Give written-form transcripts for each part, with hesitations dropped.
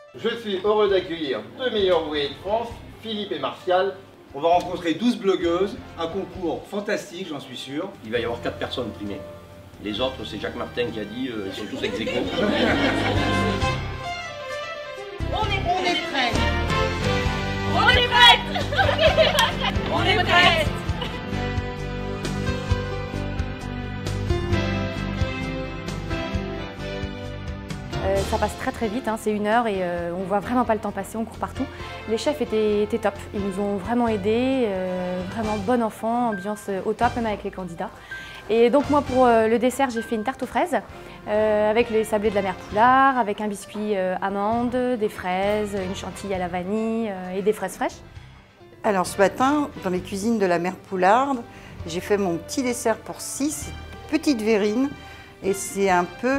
Je suis heureux d'accueillir deux meilleurs ouvriers de France, Philippe et Martial. On va rencontrer 12 blogueuses, un concours fantastique, j'en suis sûr. Il va y avoir 4 personnes primées. Les autres, c'est Jacques Martin qui a dit, ils sont tous ex aequo. On est prêts. On est prêtes. On est prêtes. Ça passe très vite, hein, c'est 1 heure et on voit vraiment pas le temps passer, on court partout. Les chefs étaient top, ils nous ont vraiment aidés, vraiment bon enfant, ambiance au top même avec les candidats. Et donc moi pour le dessert j'ai fait une tarte aux fraises avec les sablés de la mère Poulard, avec un biscuit amande, des fraises, une chantilly à la vanille et des fraises fraîches. Alors ce matin, dans les cuisines de la mère Poulard, j'ai fait mon petit dessert pour 6, petite verrine, et c'est un peu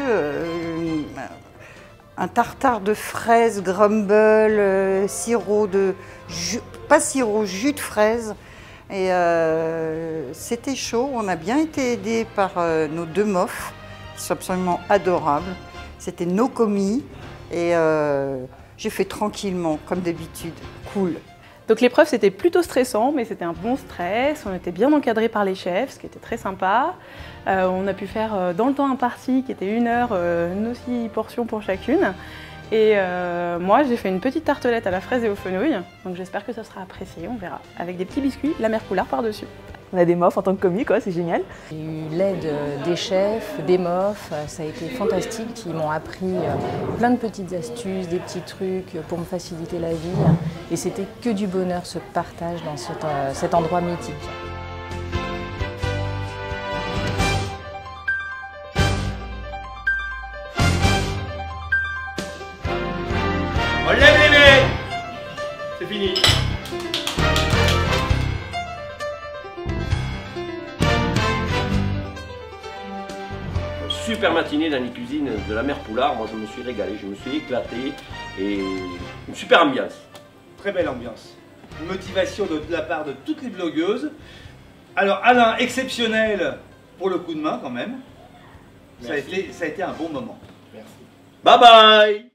un tartare de fraises, crumble, sirop de jus, pas sirop, jus de fraise. Et c'était chaud, on a bien été aidés par nos 2 mofs, qui sont absolument adorables. C'était nos commis et j'ai fait tranquillement, comme d'habitude, cool. Donc l'épreuve c'était plutôt stressant, mais c'était un bon stress, on était bien encadré par les chefs, ce qui était très sympa. On a pu faire dans le temps imparti, qui était 1 heure, nos 6 portions pour chacune. Et moi j'ai fait une petite tartelette à la fraise et aux fenouilles, donc j'espère que ça sera apprécié, on verra. Avec des petits biscuits, la mère Poulard par-dessus. On a des mofs en tant que commis, quoi, c'est génial. J'ai eu l'aide des chefs, des mofs, ça a été fantastique. Ils m'ont appris plein de petites astuces, des petits trucs pour me faciliter la vie. Et c'était que du bonheur ce partage dans cet endroit mythique. On lève les mains. C'est fini. Super matinée dans les cuisines de la mère Poulard, moi je me suis régalé, je me suis éclaté et une super ambiance. Très belle ambiance. Une motivation de la part de toutes les blogueuses. Alors Alain, exceptionnel pour le coup de main quand même. Ça a été un bon moment. Merci. Bye bye.